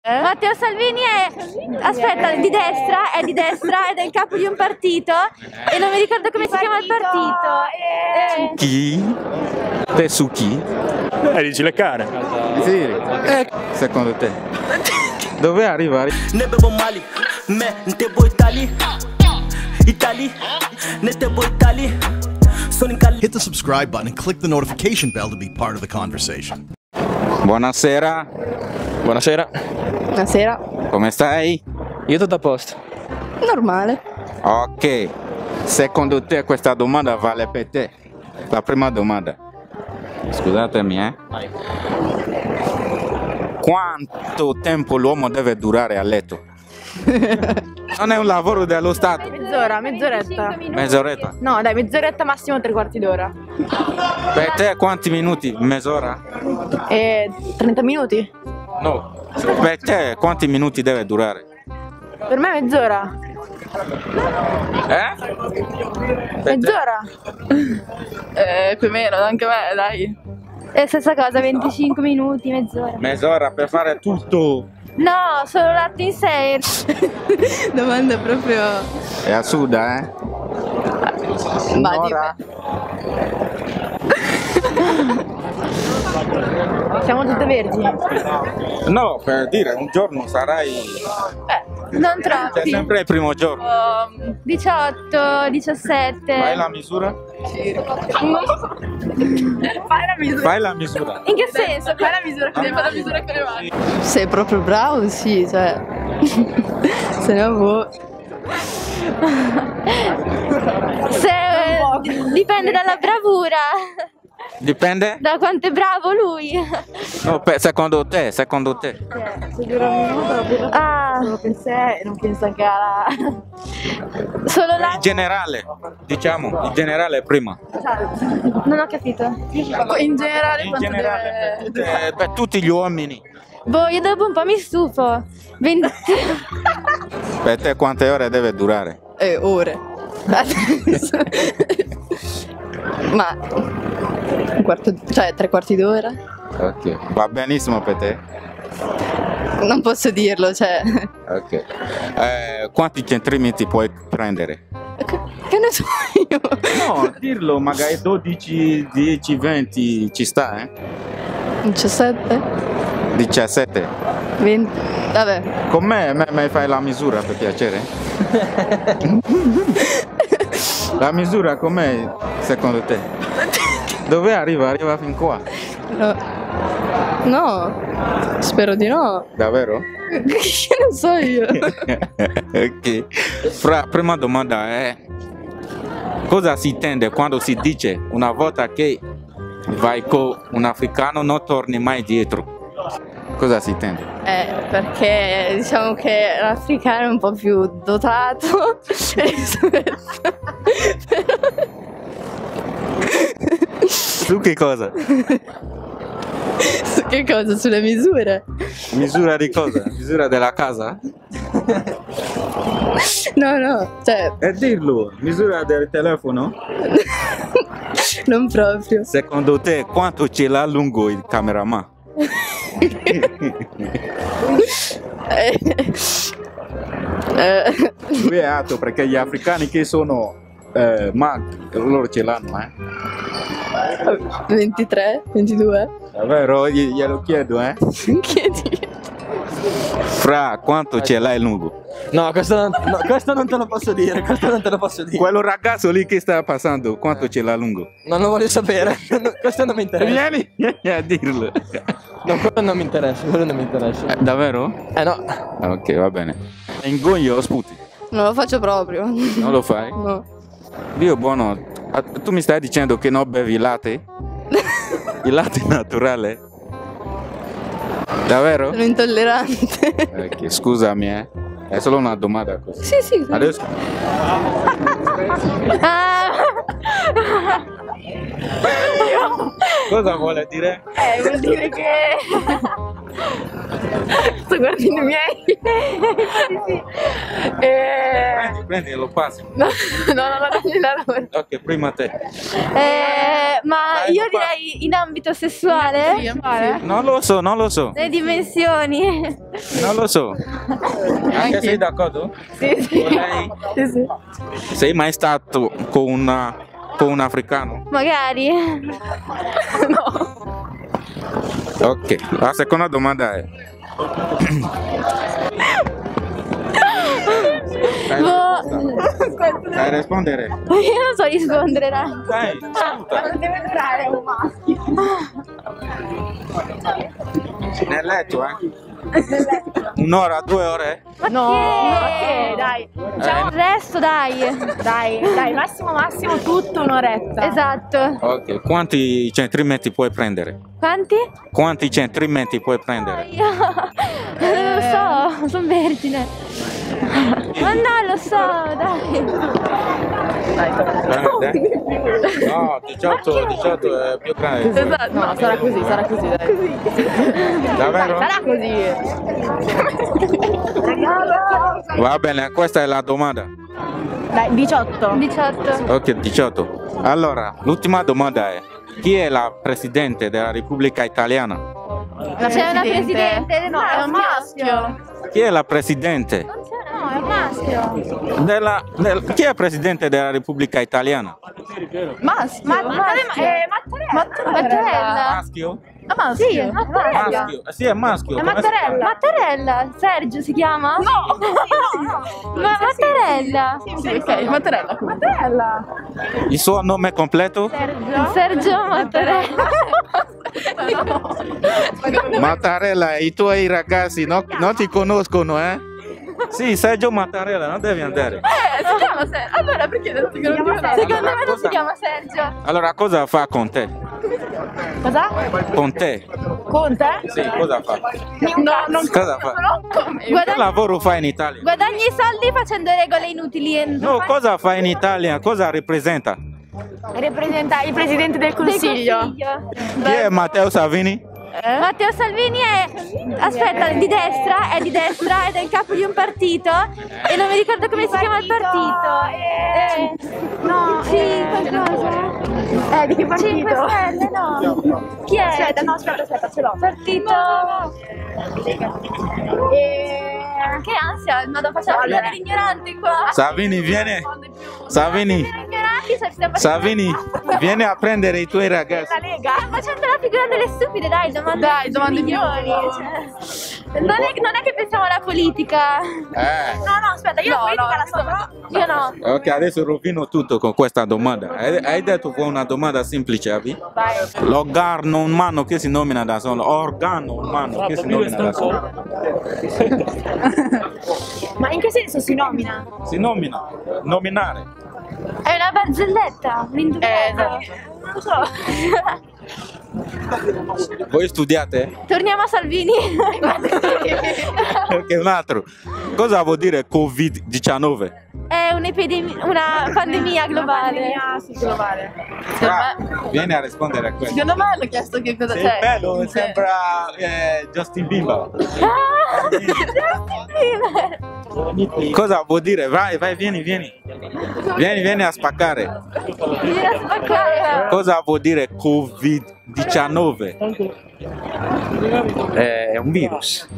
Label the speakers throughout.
Speaker 1: Matteo Salvini è, aspetta, di destra ed è il capo di un partito e non mi ricordo come si chiama il partito.
Speaker 2: Chi? Te su chi?
Speaker 3: Dici le cane.
Speaker 2: Sì, secondo te? Dove arrivare?
Speaker 4: Ne bevo Mali, me ne te boy Itali, Itali, ne te boy Itali.
Speaker 5: Hit the subscribe button and click the notification bell to be part of the conversation.
Speaker 2: Buonasera.
Speaker 3: Buonasera.
Speaker 6: Buonasera.
Speaker 2: Come stai?
Speaker 3: Io tutto a posto.
Speaker 6: Normale.
Speaker 2: Ok. Secondo te questa domanda vale per te? La prima domanda. Scusatemi, Quanto tempo l'uomo deve durare a letto? Non è un lavoro dello Stato.
Speaker 6: Mezz'ora, mezz'oretta.
Speaker 2: Mezz'oretta?
Speaker 6: No, dai, mezz'oretta massimo 3/4 d'ora.
Speaker 2: Per te quanti minuti? Mezz'ora?
Speaker 6: 30 minuti?
Speaker 2: No. Per te quanti minuti deve durare?
Speaker 6: Per me mezz'ora. Mezz'ora? Più o meno, anche me, dai.
Speaker 1: È la stessa cosa, 25 minuti, mezz'ora.
Speaker 2: Mezz'ora per fare tutto?
Speaker 1: No, solo l'atto in sé.
Speaker 6: Domanda proprio...
Speaker 2: È assurda, Un'ora?
Speaker 6: Siamo tutte vergini.
Speaker 2: No, per dire, un giorno sarai...
Speaker 1: Non
Speaker 2: C'è
Speaker 1: troppi.
Speaker 2: sempre il primo giorno.
Speaker 1: 18, 17.
Speaker 2: Fai la misura?
Speaker 6: Fai la misura.
Speaker 2: Fai la misura.
Speaker 1: In che senso?
Speaker 6: Fai la misura, che devi fare la misura con le mani. Sei proprio bravo, sì, cioè... Se ne vuoi.
Speaker 1: Dipende dalla bravura.
Speaker 2: Dipende?
Speaker 1: Da quanto è bravo lui.
Speaker 2: No, secondo te?
Speaker 6: Se dura un minuto, solo per sé e non penso anche alla...
Speaker 1: Solo la...
Speaker 2: In generale, diciamo, in generale prima.
Speaker 1: Non ho capito.
Speaker 6: In generale,
Speaker 2: In
Speaker 6: quanto
Speaker 2: generale,
Speaker 6: deve...
Speaker 2: per tutti gli uomini.
Speaker 1: Boh, io dopo un po' mi stufo. 20...
Speaker 2: Per te quante ore deve durare?
Speaker 6: Ore. Ma... un quarto, cioè 3/4 d'ora?
Speaker 2: Ok. Va benissimo per te?
Speaker 6: Non posso dirlo, cioè...
Speaker 2: Ok. Quanti centimetri puoi prendere?
Speaker 6: Che ne so io?
Speaker 2: No, dirlo, magari 12, 10, 20 ci sta,
Speaker 6: 17?
Speaker 2: 17.
Speaker 6: 20? Vabbè.
Speaker 2: Con me fai la misura per piacere? La misura com'è secondo te? Dove arriva? Arriva fin qua?
Speaker 6: No, spero di no.
Speaker 2: Davvero?
Speaker 6: Che ne so io?
Speaker 2: Ok. Prima domanda è: cosa si intende quando si dice una volta che vai con un africano non torni mai dietro? Cosa si intende?
Speaker 6: Perché diciamo che l'africano è un po' più dotato rispetto...
Speaker 2: Su che cosa?
Speaker 6: Su che cosa? Sulle misure?
Speaker 2: Misura di cosa? Misura della casa?
Speaker 6: No, cioè...
Speaker 2: E dirlo, misura del telefono?
Speaker 6: Non proprio.
Speaker 2: Secondo te quanto ce l'ha lungo il cameraman? Lui è alto perché gli africani che sono mag, loro ce l'hanno,
Speaker 6: 23, 22.
Speaker 2: Davvero? Glielo chiedo,
Speaker 6: Chiedi.
Speaker 2: Fra, quanto ce l'hai lungo?
Speaker 3: No, questo non te lo posso dire,
Speaker 2: Quello ragazzo lì che sta passando, quanto ce l'ha lungo?
Speaker 3: Non lo voglio sapere, questo non mi interessa.
Speaker 2: Vieni a dirlo.
Speaker 3: No, quello non mi interessa,
Speaker 2: Davvero?
Speaker 3: no.
Speaker 2: Ok, va bene. Ingoglio o sputi?
Speaker 6: Non lo faccio proprio.
Speaker 2: Non lo fai?
Speaker 6: No.
Speaker 2: Dio buono, tu mi stai dicendo che non bevi latte? Il latte naturale? Davvero?
Speaker 6: Sono intollerante.
Speaker 2: Ok, scusami, è solo una domanda così.
Speaker 6: Sì.
Speaker 2: Adesso... Cosa vuole dire?
Speaker 6: Vuol dire che... Sto guardando i miei. Sì.
Speaker 2: Prendi, lo passi.
Speaker 6: No, la lavoro.
Speaker 2: Ok, prima te.
Speaker 1: Ma io direi in ambito sessuale?
Speaker 2: Non lo so.
Speaker 1: Le dimensioni.
Speaker 2: Non lo so. Anche sei d'accordo?
Speaker 6: Sì.
Speaker 2: Con lei?
Speaker 6: Sì.
Speaker 2: Sei mai stato con un africano?
Speaker 1: Magari.
Speaker 6: No.
Speaker 2: Ok, la seconda domanda è... Sai rispondere?
Speaker 1: Io non so rispondere, dai.
Speaker 2: Dai,
Speaker 6: Non deve durare un maschio.
Speaker 2: nel letto, Un'ora, 2 ore?
Speaker 6: No, ok, dai.
Speaker 1: Il resto, dai.
Speaker 6: Massimo tutto un'oretta.
Speaker 1: Esatto.
Speaker 2: Ok, quanti centimetri puoi prendere?
Speaker 1: Quanti?
Speaker 2: Quanti centimetri puoi prendere?
Speaker 1: Io non lo so, sono vergine. Ma no, lo so, dai.
Speaker 2: No, 18 è più grande.
Speaker 6: Esatto. No, sarà così, dai.
Speaker 2: Davvero?
Speaker 6: Sarà così.
Speaker 2: Va bene, questa è la domanda.
Speaker 6: Dai, 18.
Speaker 1: 18.
Speaker 2: Ok, 18. Allora, l'ultima domanda è: chi è la Presidente della Repubblica Italiana?
Speaker 1: C'è una presidente?
Speaker 6: No, è un maschio.
Speaker 2: Chi è la Presidente?
Speaker 1: No, è un maschio.
Speaker 2: Chi è Presidente della Repubblica Italiana?
Speaker 6: Maschio.
Speaker 1: Mattarella.
Speaker 2: Maschio?
Speaker 1: Sì, è Mattarella.
Speaker 2: Maschio? Sì, è maschio.
Speaker 1: È
Speaker 2: Come si chiama?
Speaker 1: Mattarella. Sergio si chiama? No. Ma Mattarella.
Speaker 6: Sì, ok, Mattarella.
Speaker 2: Il suo nome completo?
Speaker 1: Sergio Mattarella.
Speaker 2: Mattarella, i tuoi ragazzi non ti conoscono, eh? Sì, Sergio Mattarella, non devi andare.
Speaker 6: Si chiama Sergio. Allora perché non ti chiama Sergio?
Speaker 1: Secondo me non si chiama Sergio.
Speaker 2: Allora, cosa fa con te?
Speaker 6: Cosa?
Speaker 2: Con te?
Speaker 6: Con te?
Speaker 2: Sì, cosa fa?
Speaker 6: No, non
Speaker 2: Cosa fa? Che
Speaker 1: Guadagni
Speaker 2: lavoro fai in Italia?
Speaker 1: i soldi facendo regole inutili.
Speaker 2: No, cosa fai in Italia? Cosa rappresenta?
Speaker 6: Rappresenta il presidente del Consiglio.
Speaker 2: Chi è Matteo Salvini?
Speaker 1: Matteo Salvini è di destra ed è il capo di un partito e non mi ricordo come si chiama il partito. No, sì, qualcosa.
Speaker 6: Di che partito?
Speaker 1: 5 Stelle, no. Chi è?
Speaker 6: Aspetta, ce l'ho.
Speaker 1: Partito. Che ansia, no, facciamo vedere l'ignorante qua.
Speaker 2: Salvini, vieni. Salvini, vieni a prendere i tuoi ragazzi.
Speaker 6: La Lega?
Speaker 1: Stiamo facendo la figura delle stupide, dai, domande
Speaker 6: milioni.
Speaker 1: Cioè, non è che pensiamo alla politica.
Speaker 6: No, aspetta, io la politica la so, però.
Speaker 1: Io no.
Speaker 2: Ok, adesso rovino tutto con questa domanda. Hai detto che è una domanda semplice, Abi?
Speaker 6: Vai.
Speaker 2: L'organo umano che si nomina da solo. Organo umano che si nomina da solo.
Speaker 6: Ma in che senso si nomina?
Speaker 2: Si nomina. Nominare.
Speaker 1: È una barzelletta, un indumento.
Speaker 6: Non lo so.
Speaker 2: Voi studiate?
Speaker 1: Torniamo a Salvini.
Speaker 2: Perché un altro. Cosa vuol dire Covid-19?
Speaker 1: È una pandemia globale.
Speaker 6: Sì, globale.
Speaker 2: Vieni a rispondere a questo.
Speaker 6: Secondo me hanno chiesto che cosa
Speaker 2: Sei
Speaker 6: c'è.
Speaker 2: bello, sembra Justin Bieber. Cosa vuol dire? Vai, vieni. Vieni a spaccare.
Speaker 1: Vieni a spaccare.
Speaker 2: Cosa vuol dire Covid-19?
Speaker 3: È un virus.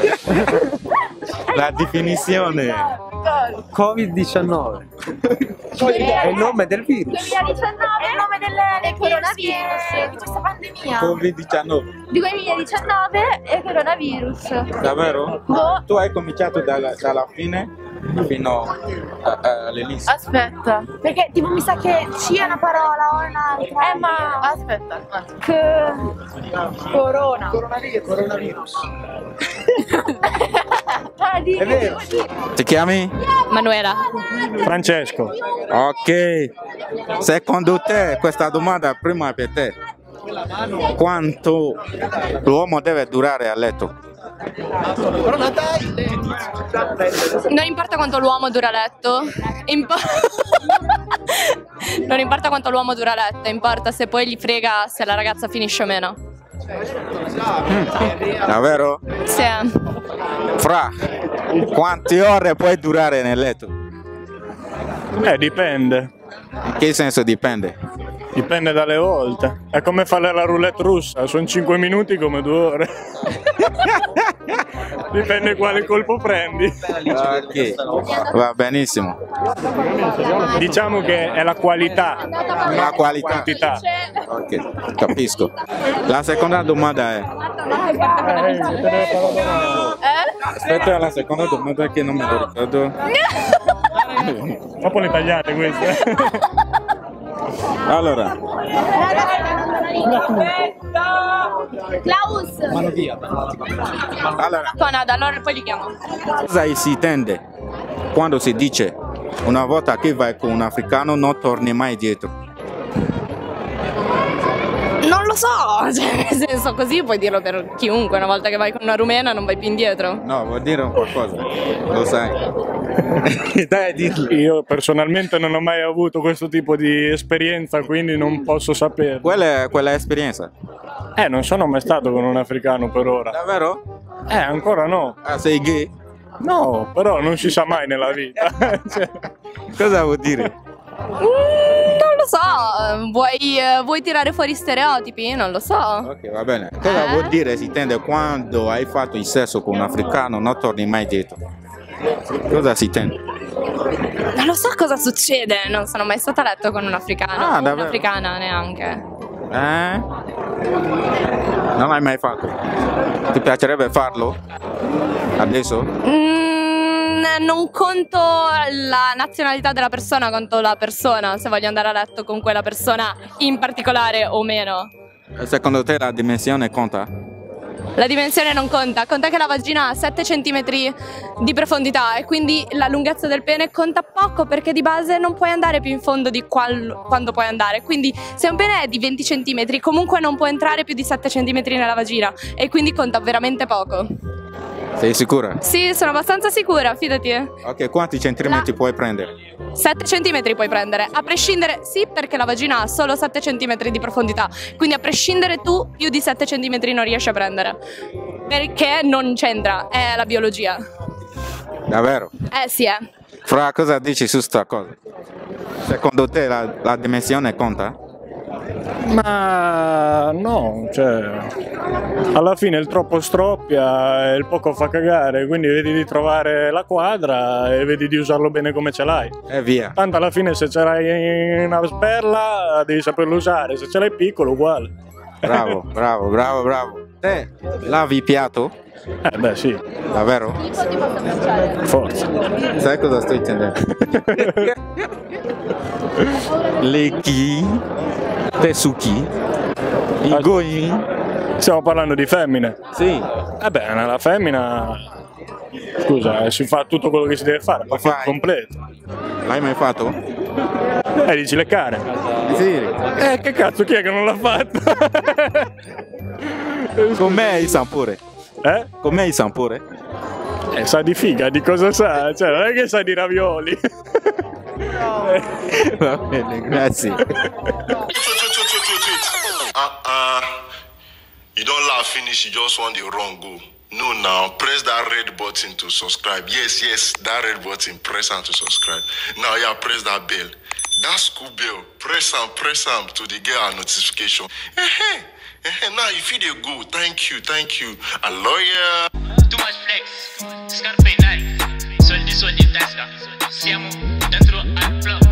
Speaker 2: La definizione.
Speaker 3: Covid-19. È il nome del virus.
Speaker 1: 2019 è il nome del coronavirus. Di questa pandemia.
Speaker 2: Covid-19.
Speaker 1: 2019 è coronavirus.
Speaker 2: Davvero?
Speaker 1: Boh.
Speaker 2: Tu hai cominciato dalla fine fino all'inizio.
Speaker 6: Aspetta, perché tipo mi sa che C è una parola o un'altra.
Speaker 1: Ma
Speaker 6: Aspetta.
Speaker 3: Coronavirus.
Speaker 1: è
Speaker 3: vero.
Speaker 2: Ti chiami?
Speaker 6: Manuela.
Speaker 3: Francesco.
Speaker 2: Ok. Secondo te, questa domanda prima è per te. Quanto l'uomo deve durare a letto?
Speaker 6: Non importa quanto l'uomo dura a letto. Non importa quanto l'uomo dura a letto, importa se poi gli frega se la ragazza finisce o meno.
Speaker 2: Davvero?
Speaker 6: Sì.
Speaker 2: Fra, quante ore puoi durare nel letto?
Speaker 3: Dipende.
Speaker 2: In che senso dipende?
Speaker 3: Dipende dalle volte. È come fare la roulette russa, sono 5 minuti come 2 ore. Dipende quale colpo prendi.
Speaker 2: Ok, va benissimo.
Speaker 3: Diciamo che è la qualità,
Speaker 2: La qualità.
Speaker 3: quantità.
Speaker 2: Ok, capisco. La seconda domanda è... Aspetta, la seconda domanda che non me lo ricordo.
Speaker 3: Dopo le tagliate queste.
Speaker 2: Allora,
Speaker 1: Klaus!
Speaker 2: allora,
Speaker 6: Conad, allora poi li chiamo.
Speaker 2: cosa si intende quando si dice una volta che vai con un africano non torni mai dietro?
Speaker 6: Non lo so, cioè, nel senso così puoi dirlo per chiunque, una volta che vai con una rumena non vai più indietro.
Speaker 2: No, vuol dire qualcosa, lo sai. Dai, dillo.
Speaker 3: Io personalmente non ho mai avuto questo tipo di esperienza, quindi non posso sapere.
Speaker 2: Quella esperienza?
Speaker 3: Non sono mai stato con un africano per ora.
Speaker 2: Davvero?
Speaker 3: Ancora no.
Speaker 2: Ah, sei gay?
Speaker 3: No, però non si sa mai nella vita. Cioè,
Speaker 2: Cosa vuol dire?
Speaker 6: Non lo so, vuoi tirare fuori stereotipi? Non lo so.
Speaker 2: Ok, va bene. Cosa vuol dire si intende quando hai fatto il sesso con un africano non torni mai dietro? Cosa si intende?
Speaker 6: Non lo so cosa succede, non sono mai stata a letto con un africano,
Speaker 2: Ah, davvero?
Speaker 6: un'africana neanche.
Speaker 2: Non l'hai mai fatto? Ti piacerebbe farlo? Adesso?
Speaker 6: Non conto la nazionalità della persona, conto la persona, se voglio andare a letto con quella persona in particolare o meno.
Speaker 2: Secondo te la dimensione conta?
Speaker 6: La dimensione non conta, conta che la vagina ha 7 cm di profondità e quindi la lunghezza del pene conta poco perché di base non puoi andare più in fondo di quando puoi andare. Quindi se un pene è di 20 cm comunque non può entrare più di 7 cm nella vagina e quindi conta veramente poco.
Speaker 2: Sei sicura?
Speaker 6: Sì, sono abbastanza sicura, fidati.
Speaker 2: Ok, quanti centimetri puoi prendere?
Speaker 6: 7 cm puoi prendere, a prescindere, sì perché la vagina ha solo 7 cm di profondità, quindi a prescindere tu più di 7 cm non riesci a prendere, perché non c'entra, è la biologia.
Speaker 2: Davvero?
Speaker 6: Sì.
Speaker 2: Fra, cosa dici su sta cosa? Secondo te la dimensione conta?
Speaker 3: ma no, cioè, alla fine il troppo stroppia e il poco fa cagare, quindi vedi di trovare la quadra e vedi di usarlo bene come ce l'hai.
Speaker 2: E via.
Speaker 3: Tanto alla fine se ce l'hai una sberla devi saperlo usare, se ce l'hai piccolo uguale.
Speaker 2: Bravo, bravo, bravo, bravo. Te lavi il piatto?
Speaker 3: Beh sì,
Speaker 2: Davvero?
Speaker 3: forza.
Speaker 2: Sai cosa sto intendendo? Le chi? Tesuki? I goi?
Speaker 3: Stiamo parlando di femmine.
Speaker 2: Sì.
Speaker 3: Beh, la femmina, scusa, si fa tutto quello che si deve fare,
Speaker 2: Lo
Speaker 3: pacchetto
Speaker 2: fai?
Speaker 3: completo.
Speaker 2: L'hai mai fatto?
Speaker 3: Dici leccare.
Speaker 2: Sì.
Speaker 3: Che cazzo, chi è che non l'ha fatto?
Speaker 2: Com'è il sapore? Com'è il sapore?
Speaker 3: Sa di figa, di cosa sa? Cioè, non è che sa di ravioli.
Speaker 2: Va bene, grazie.
Speaker 7: You don't laugh finish, you just want the wrong go. No, now press that red button to subscribe. Yes, that red button, press on to subscribe. Now, yeah, press that bell. That school bell, press on to the get our notification. Now, if you dey go, thank you. A lawyer.
Speaker 8: Too much flex, scarpe Nike, soldi in tasca, siamo dentro al club.